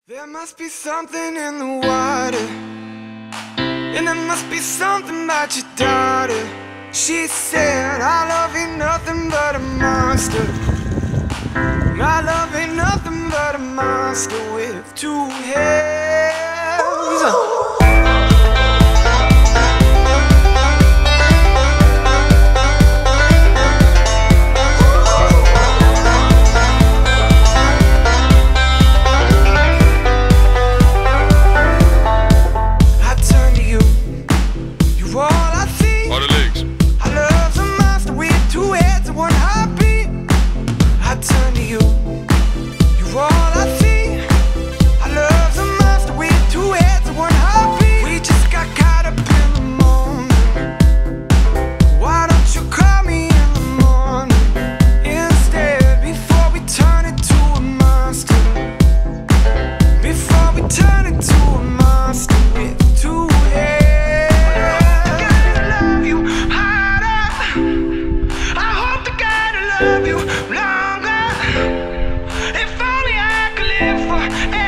There must be something in the water, and there must be something about your daughter. She said, our love ain't nothing but a monster. My love ain't nothing but a monster with two heads. Love you longer. If only I could live for